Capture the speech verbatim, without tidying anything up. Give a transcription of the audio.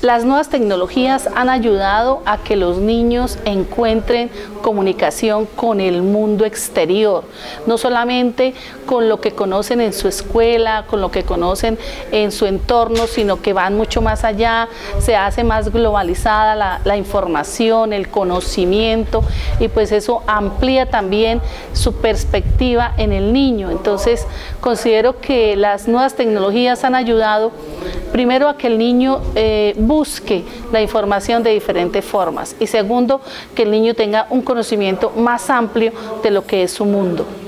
Las nuevas tecnologías han ayudado a que los niños encuentren comunicación con el mundo exterior, no solamente con lo que conocen en su escuela, con lo que conocen en su entorno, sino que van mucho más allá, se hace más globalizada la, la información, el conocimiento, y pues eso amplía también su perspectiva en el niño. Entonces considero que las nuevas tecnologías han ayudado primero a que el niño eh, busque la información de diferentes formas, y segundo, que el niño tenga un conocimiento más amplio de lo que es su mundo.